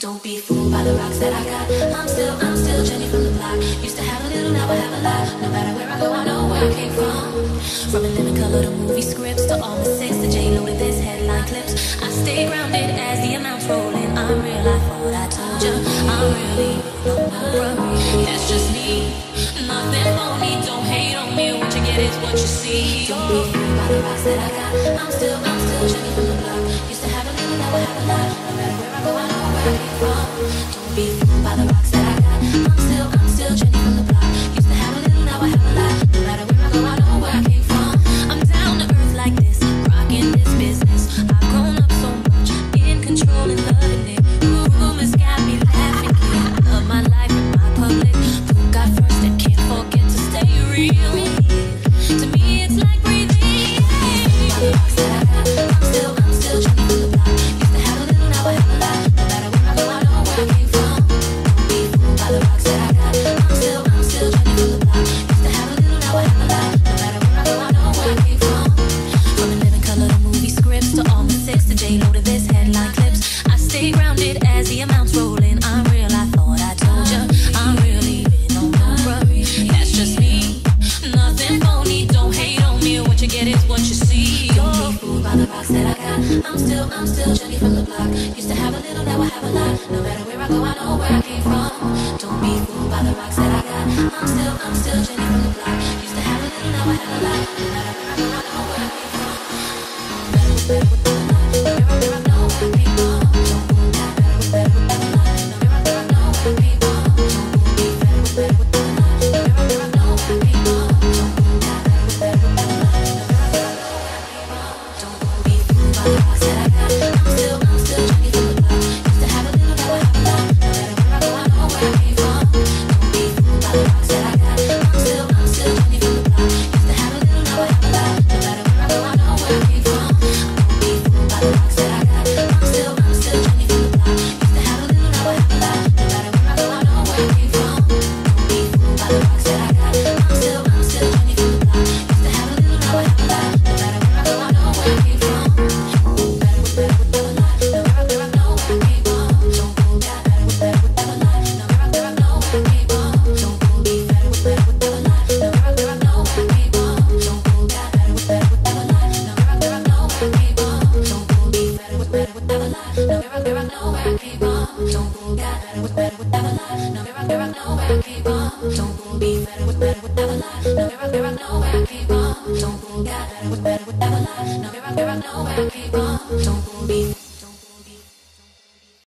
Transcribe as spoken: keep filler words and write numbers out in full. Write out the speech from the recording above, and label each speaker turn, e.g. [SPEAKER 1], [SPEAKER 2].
[SPEAKER 1] Don't be fooled by the rocks that I got. I'm still, I'm still Jenny from the block. Used to have a little, now I have a lot. No matter where I go, I know where I came from. From a living color to movie scripts to all the six, the J-Lo to this headline clips. I stay grounded as the amounts roll in. I'm real, I thought I told ya. I'm really no more. That's just me. Nothing phony. Don't hate on me. What you get is what you see. Don't be fooled by the rocks that I got. I'm still, I'm still Jenny from the block. Used to have a little, now I have a lot. No matter where I go, I know where I came from. Don't be fooled by the rocks that I got. I'm still, I'm still Jenny from the block. Used to have a little, now I have a lot. No matter where I go, I know where I came from. I'm down to earth like this, rocking this business. I've grown up so much, in control and loving it. Rumors got me laughing, kid. Love my life and my public. Put God first and can't forget to stay real. To me, it's like breathing. By the rocks that I got, I'm still, I'm still Jenny from the block. Used to have a little, now I have a lot. No matter where I go, I know where I came from. Don't be fooled by the rocks that I got. I'm still, I'm still Jenny from the block. Used to have a little, now I have a lot. No matter where I go, I know where I came from. From a living color to movie scripts to all the six to J-Lo to this headline clips. I stay grounded as the amounts roll in. I'm real, I thought I told ya. I'm really no more. That's just me. Nothing phony. Don't hate on me. What you get is what you see. Don't be fooled by the rocks that I got. I'm still, I'm still Jenny from the block. Used to have a little, now I have a lot. No matter where I go, I know where I came from. Don't be fooled by the rocks that I got. I'm still, I'm still Jenny from the block. Used to have a little, now I have a lot. No matter where I go, I know where I came from. Better with better with better life. No matter where I know where I came from. Don't fool that. Better with better with better life. No matter where I know where I came from. Don't be better with better with better life. No matter where I know where I came from. Don't fool that. Better with better with better life. No matter where I know where I came from. Don't be fooled by the rocks that I got. I'm still, I'm still Jenny from the block. Used to have a little, now I have a lot. No matter where I go, I know where I came from. Don't be fooled by the rocks that I got. I'm still, I'm still Jenny from the block. Used to have a little, now I have a lot. No matter where I go, I know where I came from. Don't be fooled by the rocks that I got. I'm still, I'm still Jenny from the block. Used to have a little, now I have a lot. No matter where I go, I know where I came from. Don't be fooled by the rocks that I got. I'm still, I'm still Jenny from the block. Used to have a little, now I have a lot. No matter where I go, I know where I came from. Better with better with better life. No matter where I know where I came from. Don't fool that. Better with better with better life. No matter where I know where I came from. Don't fool me. Better with better with better life. No matter where I know where I came from. Don't fool that. Better with better with better life. No matter where I know where I came from. Don't fool me. Better with better with better life. No matter where I know where I came from. Don't fool that. Better with better with better life. No matter where I know where I came from. Don't fool me. Better with better with better life. No matter where I know where I came from. Don't fool that. Better with better with better life. No matter where I know where I came from. Don't fool me.